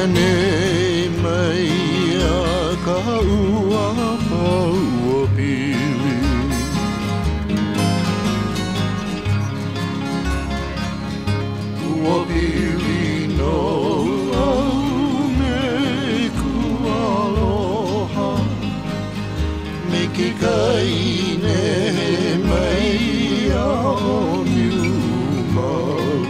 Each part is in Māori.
Nei mai a ka ua ua pili Ua pili no au me kualoha Me ke kaine mai a o niumau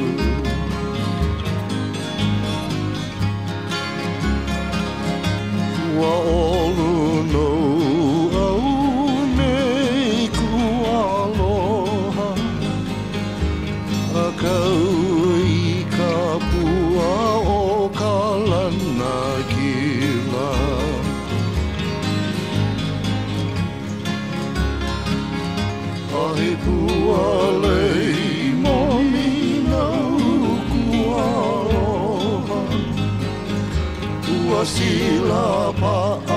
Ua olu no au me kualoha A kau I ka pua o ka lana kila A he pua lei mo mina kualoha Ua sila pa